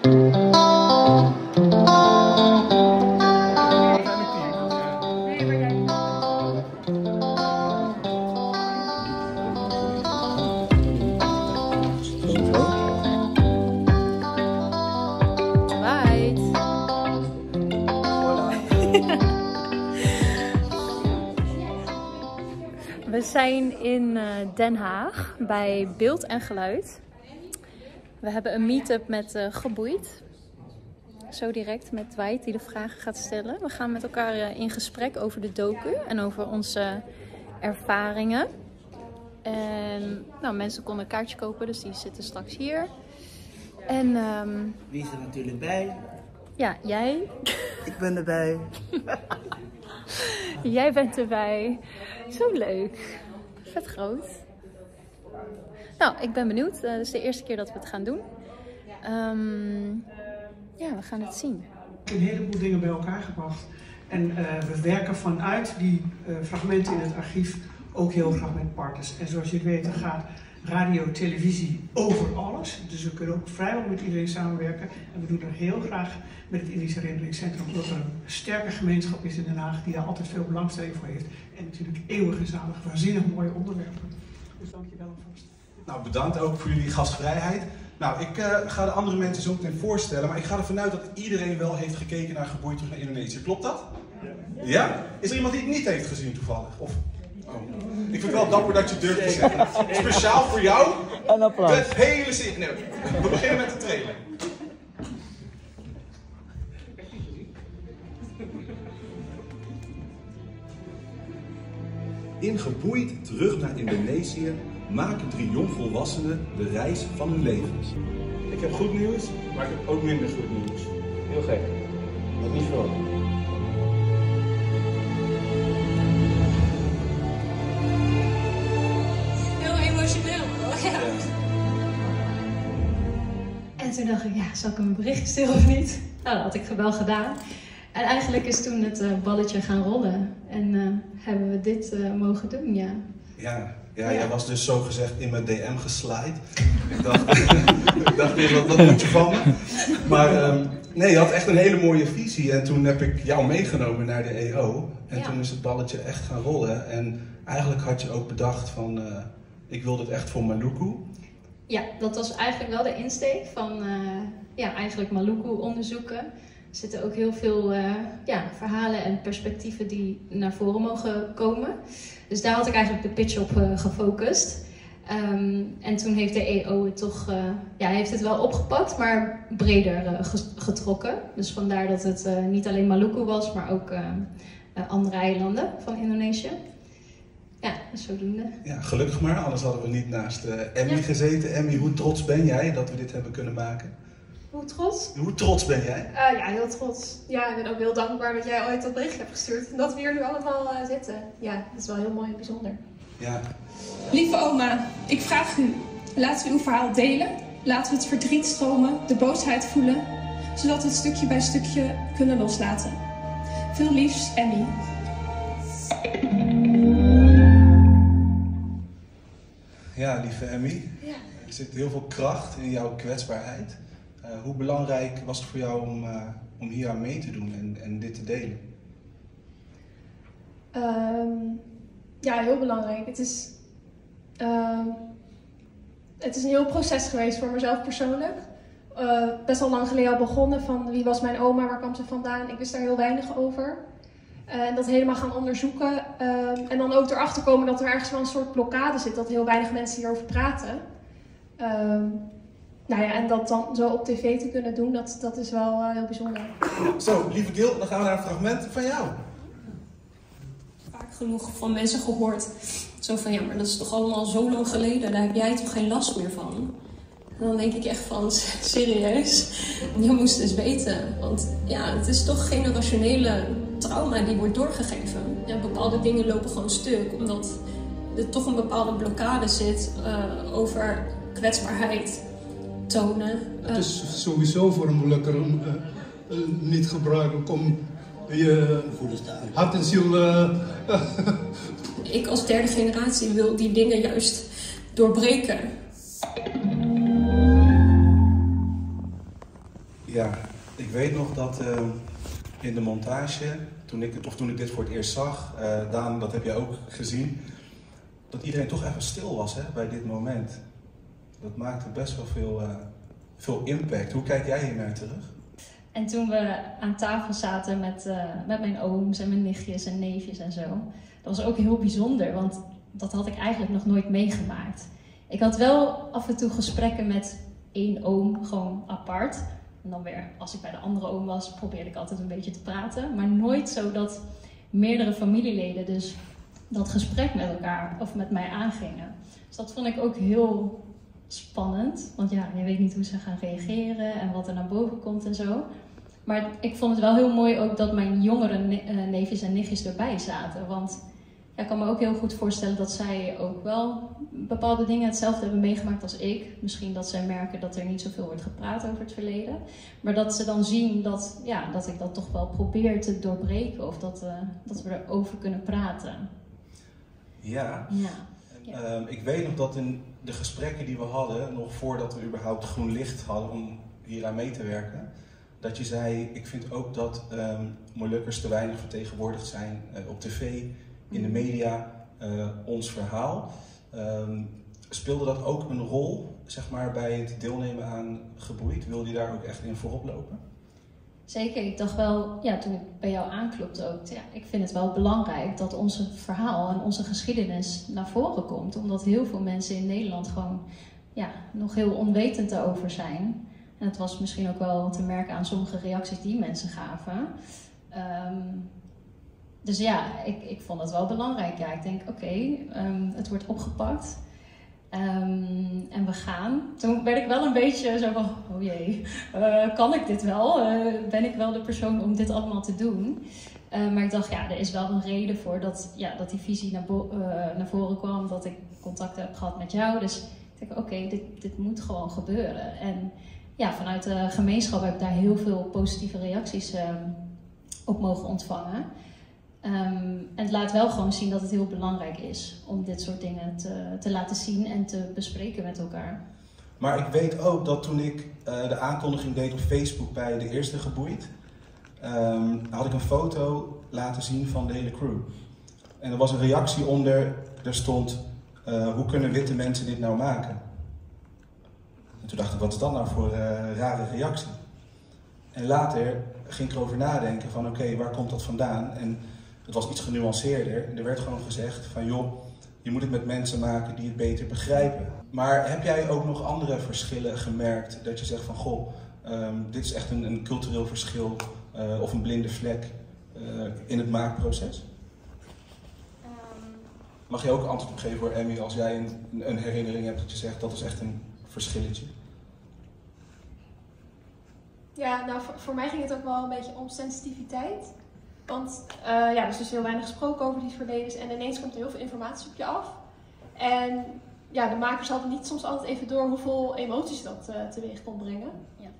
We zijn in Den Haag bij Beeld en Geluid. We hebben een meet-up met Geboeid. Zo direct met Dwight die de vragen gaat stellen. We gaan met elkaar in gesprek over de docu en over onze ervaringen. En nou, mensen konden een kaartje kopen, dus die zitten straks hier. En wie is er natuurlijk bij? Ja, jij. Ik ben erbij. Jij bent erbij. Zo leuk. Vet groot. Nou, ik ben benieuwd. Het is de eerste keer dat we het gaan doen. Ja, we gaan het zien. Een heleboel dingen bij elkaar gebracht. En we werken vanuit die fragmenten in het archief ook heel graag met partners. En zoals je weet, gaat radio, televisie over alles. Dus we kunnen ook vrijwel met iedereen samenwerken. En we doen dat heel graag met het Indisch Herinneringscentrum. Omdat er een sterke gemeenschap is in Den Haag die daar altijd veel belangstelling voor heeft. En natuurlijk eeuwig en zalig, waanzinnig mooie onderwerpen. Dus dank je wel alvast. Nou, bedankt ook voor jullie gastvrijheid. Nou, ik ga de andere mensen zo meteen voorstellen, maar ik ga ervan uit dat iedereen wel heeft gekeken naar Geboeid terug naar Indonesië. Klopt dat? Ja. Ja? Is er iemand die het niet heeft gezien toevallig? Of... Oh. Ik vind het wel dapper dat je durft te zeggen. Speciaal voor jou. Een applaus. Het hele zin. Nee, we beginnen met de trailer. In Geboeid terug naar Indonesië maken 3 jongvolwassenen de reis van hun levens. Ik heb goed nieuws, maar ik heb ook minder goed nieuws. Heel gek. Had niet verwacht. Heel emotioneel. Ja. En toen dacht ik, ja, zal ik hem een bericht sturen of niet? Nou, dat had ik wel gedaan. En eigenlijk is toen het balletje gaan rollen. En hebben we dit mogen doen, ja. Ja, jij was dus zogezegd in mijn DM geslide. Ik dacht eerst, wat moet je van me? Maar nee, je had echt een hele mooie visie. En toen heb ik jou meegenomen naar de EO. En toen is het balletje echt gaan rollen. En eigenlijk had je ook bedacht van, ik wil dit echt voor Maluku. Ja, dat was eigenlijk wel de insteek van eigenlijk Maluku onderzoeken. Er zitten ook heel veel verhalen en perspectieven die naar voren mogen komen. Dus daar had ik eigenlijk de pitch op gefocust. En toen heeft de EO het toch heeft het wel opgepakt, maar breder getrokken. Dus vandaar dat het niet alleen Maluku was, maar ook andere eilanden van Indonesië. Ja, zodoende. Ja, gelukkig maar, anders hadden we niet naast Emmy gezeten. Emmy, hoe trots ben jij dat we dit hebben kunnen maken? Hoe trots? Hoe trots ben jij? Ja, heel trots. Ja, ik ben ook heel dankbaar dat jij ooit dat bericht hebt gestuurd. En dat we hier nu allemaal zitten. Ja, dat is wel heel mooi en bijzonder. Ja. Lieve oma, ik vraag u, laten we uw verhaal delen. Laten we het verdriet stromen, de boosheid voelen. Zodat we het stukje bij stukje kunnen loslaten. Veel liefs, Emmy. Ja, lieve Emmy. Ja. Er zit heel veel kracht in jouw kwetsbaarheid. Hoe belangrijk was het voor jou om hier aan mee te doen en dit te delen? Ja, heel belangrijk. Het is een heel proces geweest voor mezelf persoonlijk. Best wel lang geleden al begonnen van wie was mijn oma, waar kwam ze vandaan. Ik wist daar heel weinig over. En dat helemaal gaan onderzoeken. En dan ook erachter komen dat er ergens wel een soort blokkade zit. Dat heel weinig mensen hierover praten. En dat dan zo op tv te kunnen doen, dat is wel heel bijzonder. Zo, lieve Gil, dan gaan we naar een fragment van jou. Vaak genoeg van mensen gehoord. Zo van, ja, maar dat is toch allemaal zo lang geleden. Daar heb jij toch geen last meer van? En dan denk ik echt van, serieus? Je moest eens weten. Want ja, het is toch generationele trauma die wordt doorgegeven. Ja, bepaalde dingen lopen gewoon stuk. Omdat er toch een bepaalde blokkade zit over kwetsbaarheid tonen. Het is sowieso voor een moeilijker niet gebruikelijk om je hart en ziel... Ik als derde generatie wil die dingen juist doorbreken. Ja, ik weet nog dat in de montage, toen ik dit voor het eerst zag, Daan, dat heb jij ook gezien, dat iedereen toch even stil was bij dit moment. Dat maakte best wel veel impact. Hoe kijk jij hier naar terug? En toen we aan tafel zaten met mijn ooms en mijn nichtjes en neefjes en zo, dat was ook heel bijzonder, want dat had ik eigenlijk nog nooit meegemaakt. Ik had wel af en toe gesprekken met één oom, gewoon apart. En dan weer, als ik bij de andere oom was, probeerde ik altijd een beetje te praten. Maar nooit zo dat meerdere familieleden dus dat gesprek met elkaar of met mij aangingen. Dus dat vond ik ook heel spannend. Want ja, je weet niet hoe ze gaan reageren en wat er naar boven komt en zo. Maar ik vond het wel heel mooi ook dat mijn jongere neefjes en nichtjes erbij zaten. Want ja, ik kan me ook heel goed voorstellen dat zij ook wel bepaalde dingen hetzelfde hebben meegemaakt als ik. Misschien dat zij merken dat er niet zoveel wordt gepraat over het verleden. Maar dat ze dan zien dat ik dat toch wel probeer te doorbreken. Of dat we erover kunnen praten. Ja. Ja. Ik weet nog dat in de gesprekken die we hadden, nog voordat we überhaupt groen licht hadden om hier aan mee te werken, dat je zei, ik vind ook dat Molukkers te weinig vertegenwoordigd zijn op tv, in de media, ons verhaal. Speelde dat ook een rol, zeg maar, bij het deelnemen aan Geboeid? Wilde je daar ook echt in voorop lopen? Zeker, ik dacht wel, ja, toen ik bij jou aanklopte ook, ja, ik vind het wel belangrijk dat onze verhaal en onze geschiedenis naar voren komt. Omdat heel veel mensen in Nederland gewoon nog heel onwetend daarover zijn. En het was misschien ook wel te merken aan sommige reacties die mensen gaven. Dus ja, ik vond het wel belangrijk. Ja, ik denk, oké, het wordt opgepakt. En we gaan. Toen werd ik wel een beetje zo van, oh jee, kan ik dit wel? Ben ik wel de persoon om dit allemaal te doen? Maar ik dacht, ja, er is wel een reden voor dat die visie naar voren kwam. Dat ik contact heb gehad met jou. Dus ik denk, oké, dit moet gewoon gebeuren. En ja, vanuit de gemeenschap heb ik daar heel veel positieve reacties op mogen ontvangen. En het laat wel gewoon zien dat het heel belangrijk is om dit soort dingen te laten zien en te bespreken met elkaar. Maar ik weet ook dat toen ik de aankondiging deed op Facebook bij de eerste Geboeid, had ik een foto laten zien van de hele crew. En er was een reactie onder, er stond, hoe kunnen witte mensen dit nou maken? En toen dacht ik, wat is dat nou voor rare reactie? En later ging ik erover nadenken van oké, waar komt dat vandaan? En het was iets genuanceerder. Er werd gewoon gezegd van joh, je moet het met mensen maken die het beter begrijpen. Maar heb jij ook nog andere verschillen gemerkt? Dat je zegt van goh, dit is echt een cultureel verschil of een blinde vlek in het maakproces? Mag je ook antwoord op geven voor Emmy als jij een herinnering hebt dat je zegt dat is echt een verschilletje? Ja, nou voor mij ging het ook wel een beetje om sensitiviteit. Want er is dus heel weinig gesproken over die verledens en ineens komt er heel veel informatie op je af. En ja, de makers hadden niet soms altijd even door hoeveel emoties dat teweeg kon brengen.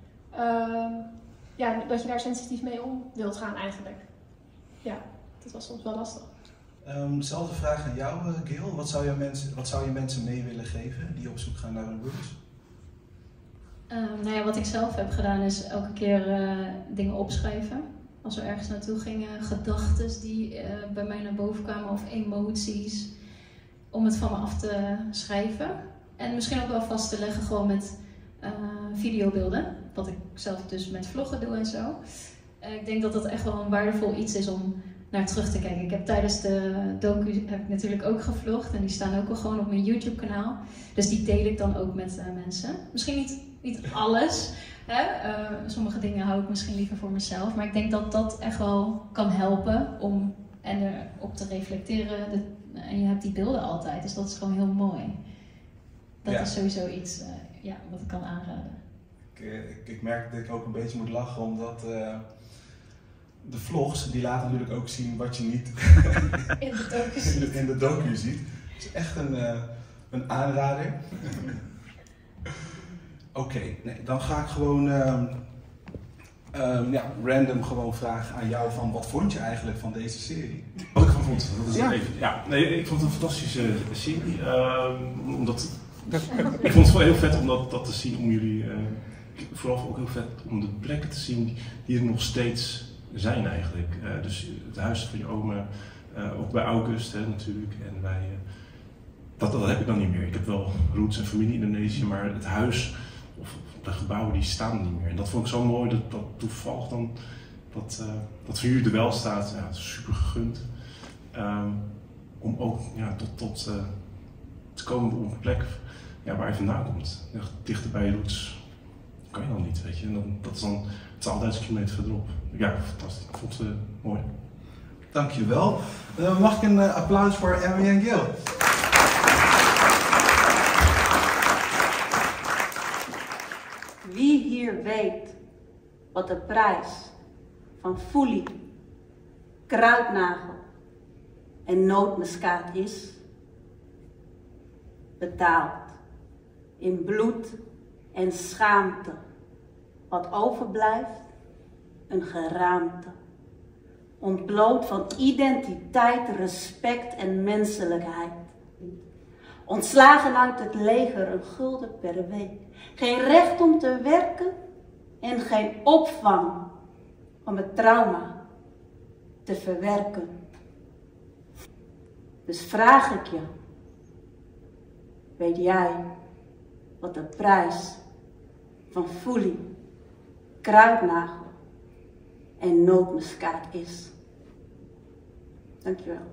Ja. Dat je daar sensitief mee om wilt gaan eigenlijk. Ja, dat was soms wel lastig. Dezelfde vraag aan jou, Gil. Wat zou je mensen mee willen geven die op zoek gaan naar hun roots? Wat ik zelf heb gedaan is elke keer dingen opschrijven. Als we ergens naartoe gingen, gedachten die bij mij naar boven kwamen of emoties. Om het van me af te schrijven. En misschien ook wel vast te leggen gewoon met videobeelden. Wat ik zelf dus met vloggen doe en zo. Ik denk dat dat echt wel een waardevol iets is om naar terug te kijken. Ik heb tijdens de docu heb ik natuurlijk ook gevlogd. En die staan ook wel gewoon op mijn YouTube kanaal. Dus die deel ik dan ook met mensen. Misschien niet alles. Sommige dingen hou ik misschien liever voor mezelf. Maar ik denk dat dat echt wel kan helpen om erop te reflecteren. En je hebt die beelden altijd. Dus dat is gewoon heel mooi. Dat is sowieso iets wat ik kan aanraden. Ik merk dat ik ook een beetje moet lachen. Omdat de vlogs die laten natuurlijk ook zien wat je niet in de docu ziet. Het is echt een aanrader. Oké, dan ga ik gewoon random gewoon vragen aan jou van wat vond je eigenlijk van deze serie? Wat ik van vond? Dat is ik vond het een fantastische serie. Ik vond het wel heel vet om dat te zien, om jullie vooral ook heel vet om de plekken te zien die er nog steeds zijn eigenlijk. Dus het huis van je oma, ook bij August natuurlijk. En bij, dat heb ik dan niet meer. Ik heb wel roots en familie in Indonesië, maar het huis of de gebouwen die staan niet meer. En dat vond ik zo mooi dat toevallig dan dat voor jullie er wel staat. Ja, het is super gegund. Om ook tot te komen op een plek waar je vandaan komt. Echt dichter bij je roots kan je dan niet, weet je. En dat is dan 12.000 kilometer verderop. Ja, fantastisch. Ik vond het mooi. Dankjewel. Mag ik een applaus voor Emmy en Gil? Wie hier weet wat de prijs van foelie, kruidnagel en nootmuskaat is, betaalt in bloed en schaamte. Wat overblijft, een geraamte. Ontbloot van identiteit, respect en menselijkheid. Ontslagen uit het leger, een gulden per week. Geen recht om te werken en geen opvang om het trauma te verwerken. Dus vraag ik je, weet jij wat de prijs van foelie, kruidnagel en nootmuskaat is? Dankjewel.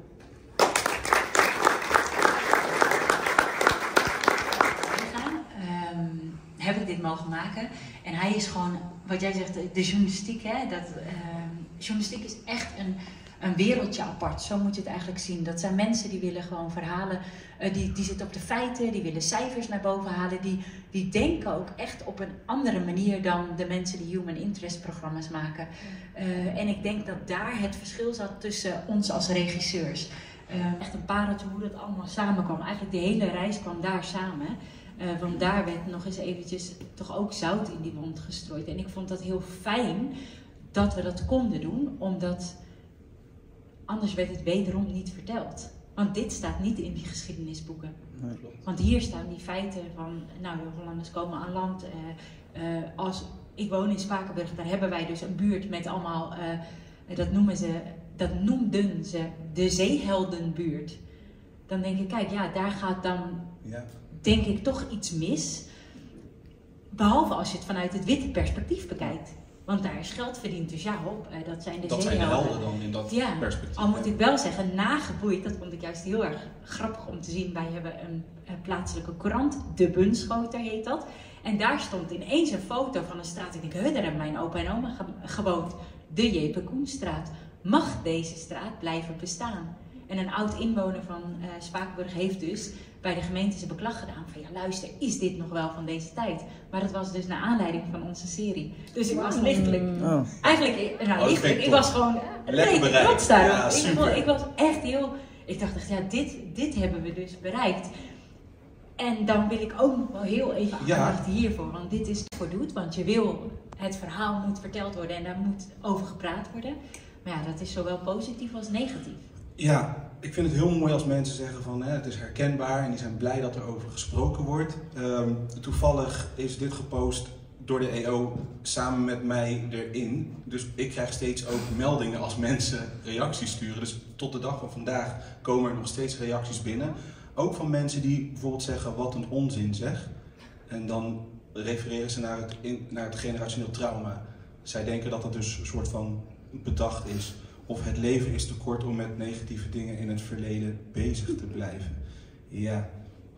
Heb ik dit mogen maken. En hij is gewoon, wat jij zegt, de journalistiek. Hè? Journalistiek is echt een wereldje apart. Zo moet je het eigenlijk zien. Dat zijn mensen die willen gewoon verhalen, die zitten op de feiten, die willen cijfers naar boven halen. Die denken ook echt op een andere manier dan de mensen die human interest programma's maken. En ik denk dat daar het verschil zat tussen ons als regisseurs. Echt een pareltje hoe dat allemaal samenkwam. Eigenlijk de hele reis kwam daar samen. Want daar werd nog eens eventjes toch ook zout in die wond gestrooid. En ik vond dat heel fijn dat we dat konden doen, omdat anders werd het wederom niet verteld. Want dit staat niet in die geschiedenisboeken. Nee, klopt. Want hier staan die feiten van, nou, de Hollanders komen aan land. Ik woon in Spakenburg, daar hebben wij dus een buurt met allemaal, dat noemden ze de zeeheldenbuurt. Dan denk ik, kijk, ja, daar gaat dan... Ja. Denk ik toch iets mis. Behalve als je het vanuit het witte perspectief bekijkt. Want daar is geld verdiend, dus ja, hop, dat zijn de zeehelden. Dat zijn de helden dan in dat perspectief. Al moet ik wel zeggen, nageboeid, dat vond ik juist heel erg grappig om te zien. Wij hebben een plaatselijke courant, De Bunschoter heet dat. En daar stond ineens een foto van een straat. Ik denk, daar hebben mijn opa en oma gewoond. De J.P. Koenstraat. Mag deze straat blijven bestaan? En een oud inwoner van Spakenburg heeft dus bij de gemeente zijn beklag gedaan van ja, luister, is dit nog wel van deze tijd? Maar dat was dus naar aanleiding van onze serie. Dus ik was lichtelijk, ik was gewoon trots daarop. Ik was echt heel, ik dacht echt, ja, dit hebben we dus bereikt. En dan wil ik ook nog wel heel even aandacht hiervoor, want dit is wat je doet, want je wil, het verhaal moet verteld worden en daar moet over gepraat worden. Maar ja, dat is zowel positief als negatief. Ja, ik vind het heel mooi als mensen zeggen van het is herkenbaar en die zijn blij dat er over gesproken wordt. Toevallig is dit gepost door de EO samen met mij erin. Dus ik krijg steeds ook meldingen als mensen reacties sturen. Dus tot de dag van vandaag komen er nog steeds reacties binnen. Ook van mensen die bijvoorbeeld zeggen wat een onzin zeg. En dan refereren ze naar het generationeel trauma. Zij denken dat dat dus een soort van bedacht is. Of het leven is te kort om met negatieve dingen in het verleden bezig te blijven. Ja.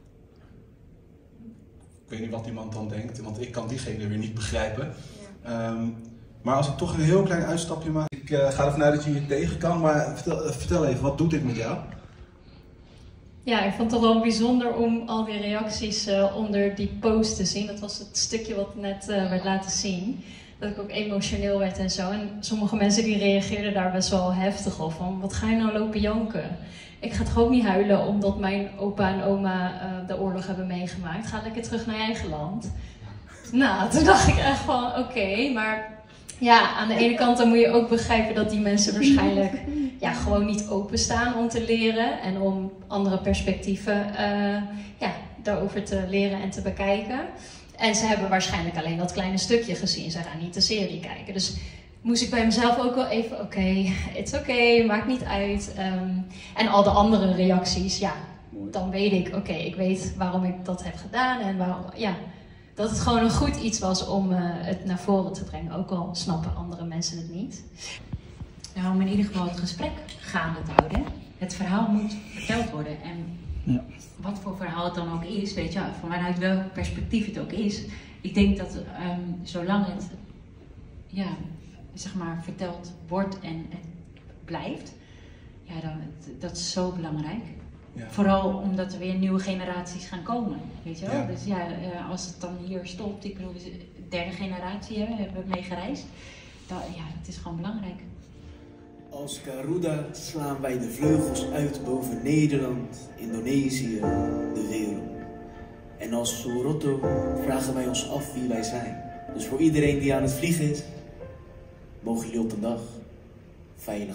Ik weet niet wat iemand dan denkt, want ik kan diegene weer niet begrijpen. Ja. Maar als ik toch een heel klein uitstapje maak. Ik ga ervan uit dat je hier tegen kan, maar vertel even, wat doet dit met jou? Ja, ik vond het toch wel bijzonder om al die reacties onder die post te zien. Dat was het stukje wat net werd laten zien. Dat ik ook emotioneel werd en zo. En sommige mensen die reageerden daar best wel heftig op. Van, wat ga je nou lopen janken? Ik ga toch ook niet huilen omdat mijn opa en oma de oorlog hebben meegemaakt. Ga lekker terug naar je eigen land. Nou, toen dacht ik echt van oké, maar ja, aan de ene kant dan moet je ook begrijpen dat die mensen waarschijnlijk gewoon niet openstaan om te leren. En om andere perspectieven daarover te leren en te bekijken. En ze hebben waarschijnlijk alleen dat kleine stukje gezien. Ze gaan niet de serie kijken. Dus moest ik bij mezelf ook wel even, it's oké, maakt niet uit. En al de andere reacties, ja, dan weet ik, ik weet waarom ik dat heb gedaan. En waarom, ja, dat het gewoon een goed iets was om het naar voren te brengen. Ook al snappen andere mensen het niet. Nou, om in ieder geval het gesprek gaande te houden. Het verhaal moet verteld worden. En wat voor verhaal het dan ook is, weet je, vanuit welk perspectief het ook is. Ik denk dat zolang het zeg maar verteld wordt en het blijft, ja, dat is zo belangrijk. Ja. Vooral omdat er weer nieuwe generaties gaan komen, weet je wel. Ja. Dus ja, als het dan hier stopt, ik bedoel, de derde generatie hebben we mee gereisd. Het is gewoon belangrijk. Als Garuda slaan wij de vleugels uit boven Nederland, Indonesië, de wereld. En als Surotto vragen wij ons af wie wij zijn. Dus voor iedereen die aan het vliegen is, mogen jullie op de dag veilig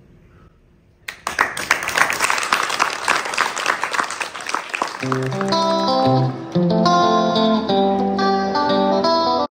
landen.